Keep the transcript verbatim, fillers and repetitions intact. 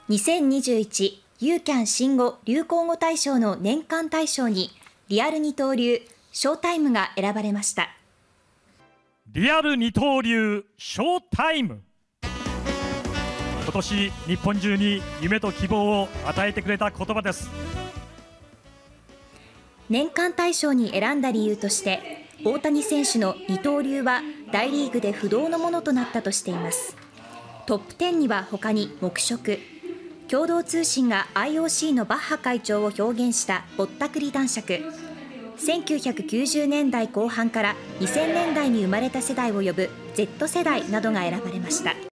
にせんにじゅういちユーキャン新語・流行語大賞の年間大賞にリアル二刀流ショータイムが選ばれました。 リアル二刀流ショータイム。今年日本中に夢と希望を与えてくれた言葉です。 年間大賞に選んだ理由として、大谷選手の二刀流は大リーグで不動のものとなったとしています。トップじゅうには他に黙食、共同通信が アイオーシー のバッハ会長を表現したぼったくり男爵、せんきゅうひゃくきゅうじゅうねんだいこう半からにせんねんだいに生まれた世代を呼ぶ ゼット 世代などが選ばれました。